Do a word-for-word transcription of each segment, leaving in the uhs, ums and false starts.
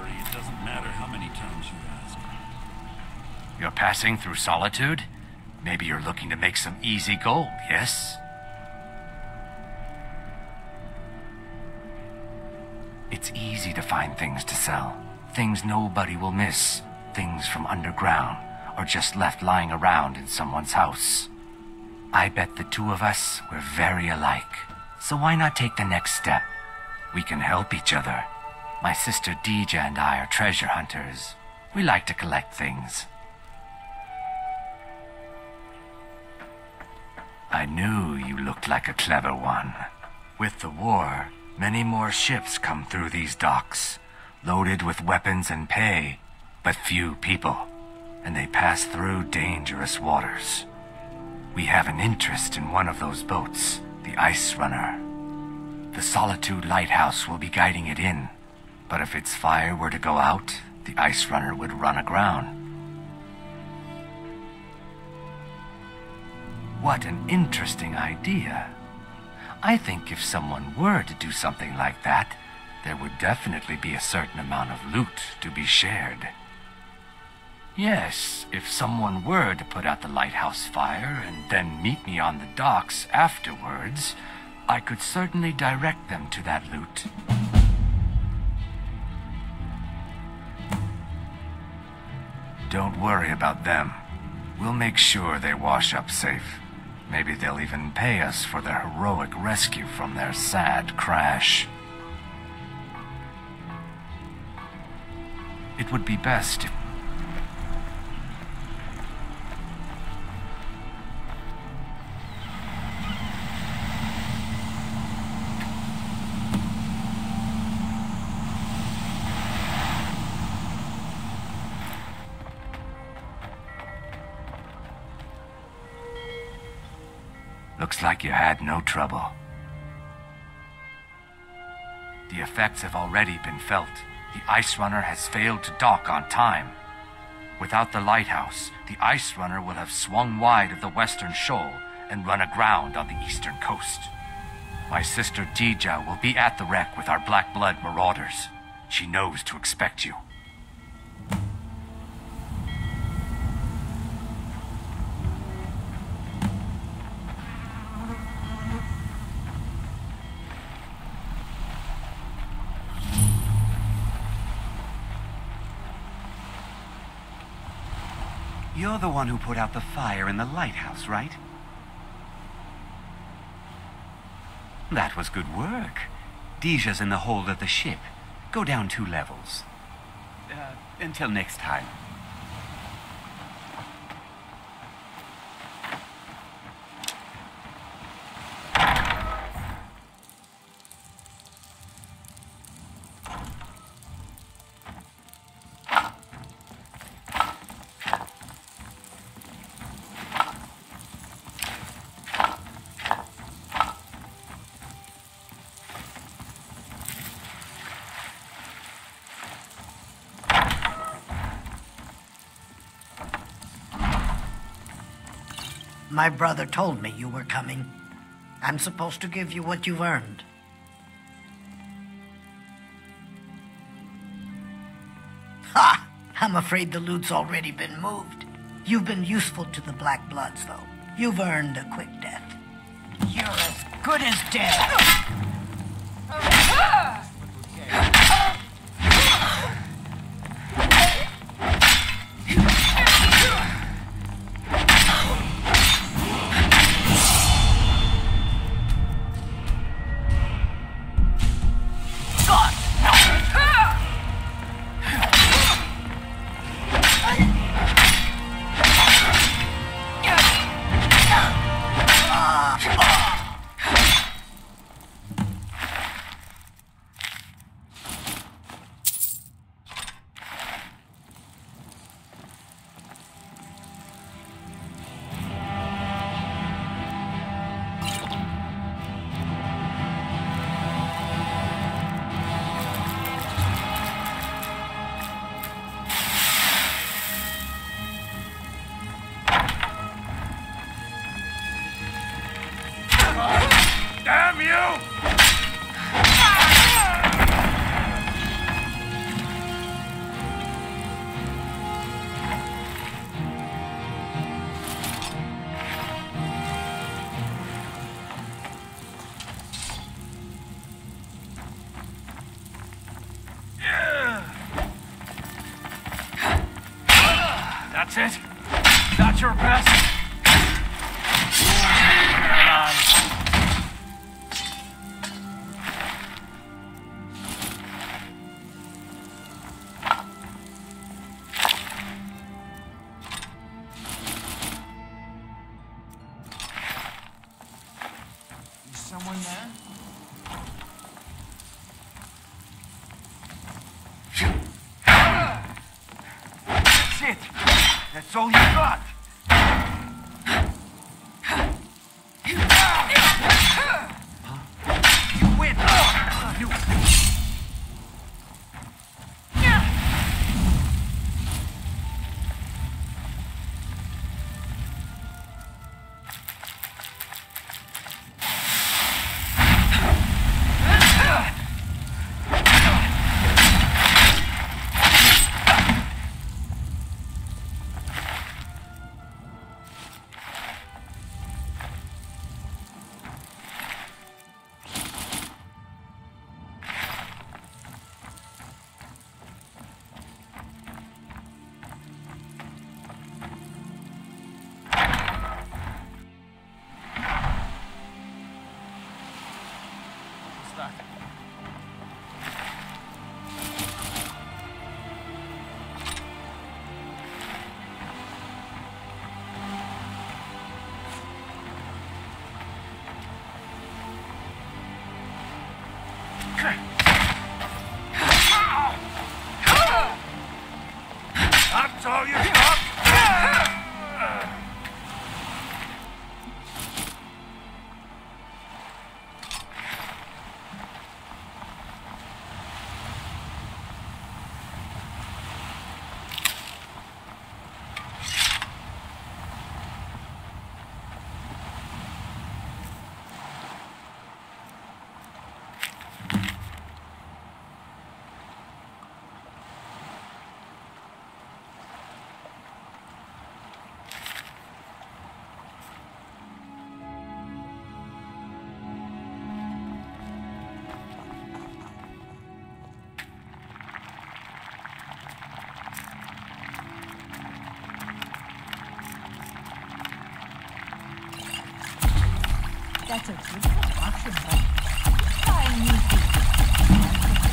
worry, it doesn't matter how many times you ask. You're passing through Solitude? Maybe you're looking to make some easy gold, yes? It's easy to find things to sell. Things nobody will miss. Things from underground, or just left lying around in someone's house. I bet the two of us were very alike. So why not take the next step? We can help each other. My sister Deeja and I are treasure hunters. We like to collect things. I knew you looked like a clever one. With the war, many more ships come through these docks, loaded with weapons and pay, but few people, and they pass through dangerous waters. We have an interest in one of those boats, the Icerunner. The Solitude Lighthouse will be guiding it in, but if its fire were to go out, the Icerunner would run aground. What an interesting idea. I think if someone were to do something like that, there would definitely be a certain amount of loot to be shared. Yes, if someone were to put out the lighthouse fire and then meet me on the docks afterwards, I could certainly direct them to that loot. Don't worry about them. We'll make sure they wash up safe. Maybe they'll even pay us for their heroic rescue from their sad crash. It would be best if... Looks like you had no trouble. The effects have already been felt. The Icerunner has failed to dock on time. Without the lighthouse, the Icerunner will have swung wide of the western shoal and run aground on the eastern coast. My sister Deeja will be at the wreck with our Blackblood Marauders. She knows to expect you. You're the one who put out the fire in the lighthouse, right? That was good work. Deeja's in the hold of the ship. Go down two levels. Uh, until next time. My brother told me you were coming. I'm supposed to give you what you've earned. Ha! I'm afraid the loot's already been moved. You've been useful to the Black Bloods, though. You've earned a quick death. You're as good as dead. That's it? That's your best? Is someone there? That's it! That's all you got! You win! You... That's all you got? That's a good option, but try new things.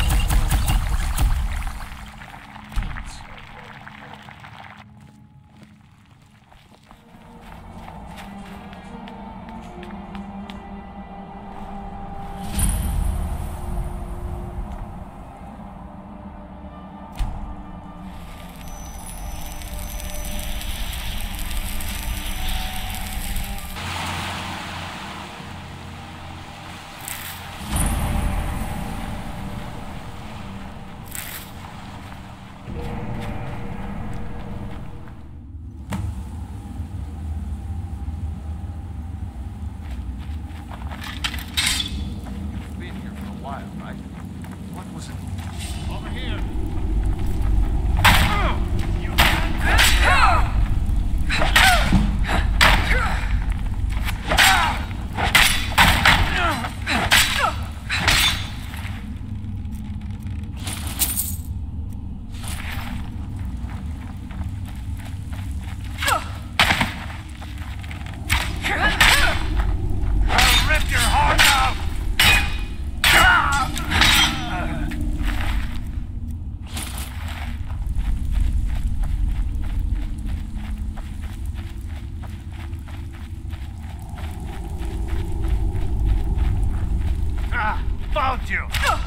Found you!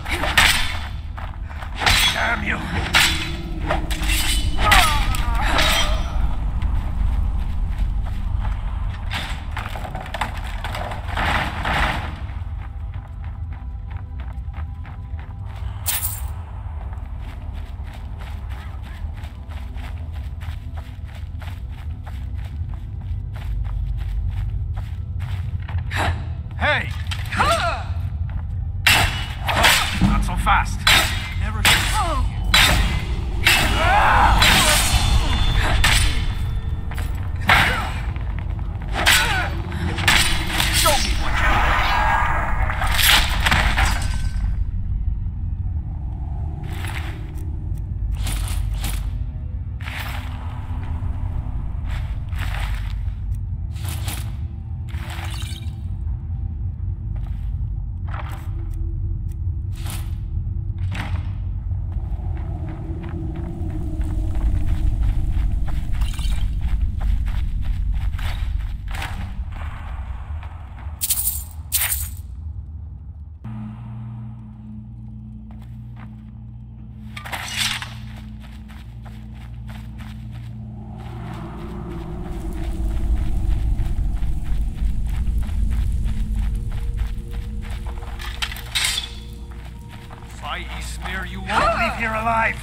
Damn you! Hey! Not so fast. Never show me what you swear you won't leave here alive.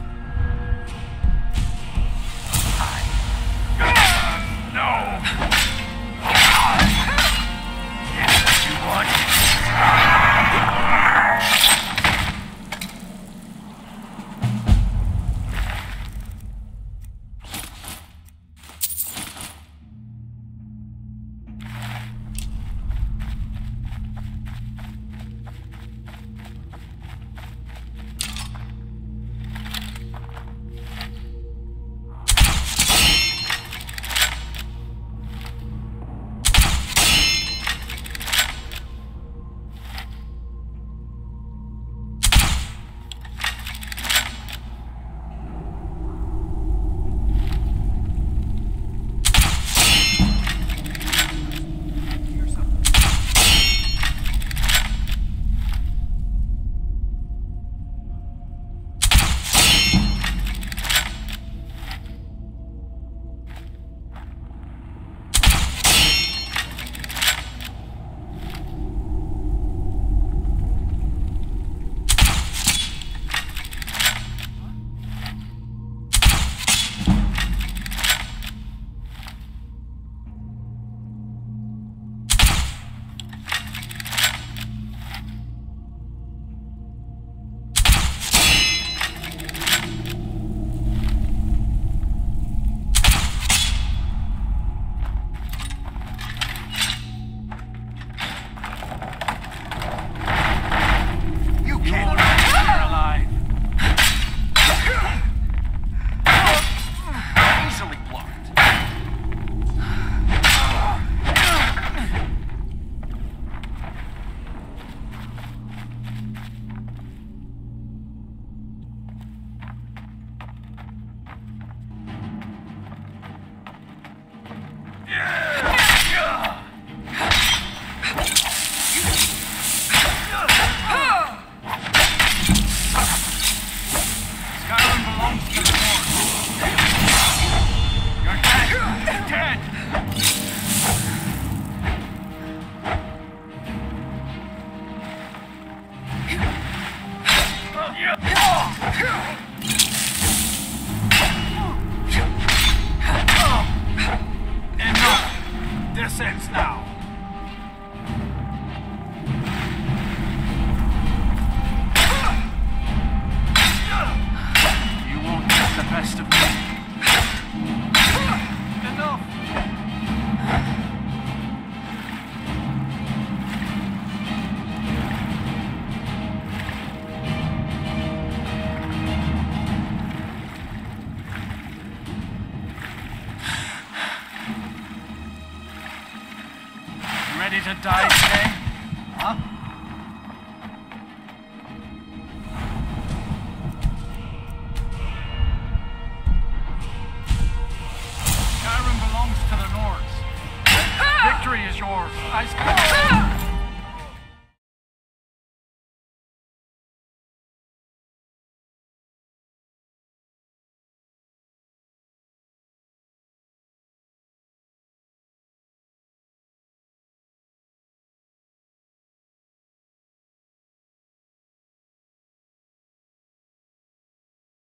No! to die.